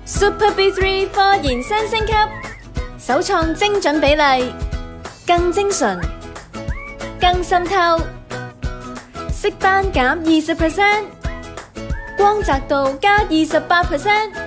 Super B3 科研新升級，首創精準比例，更精純、更滲透，色斑減20%，光澤度加28%。